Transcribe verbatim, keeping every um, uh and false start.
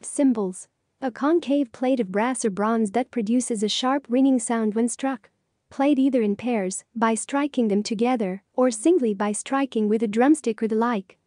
Cymbals. A concave plate of brass or bronze that produces a sharp ringing sound when struck. Played either in pairs, by striking them together, or singly by striking with a drumstick or the like.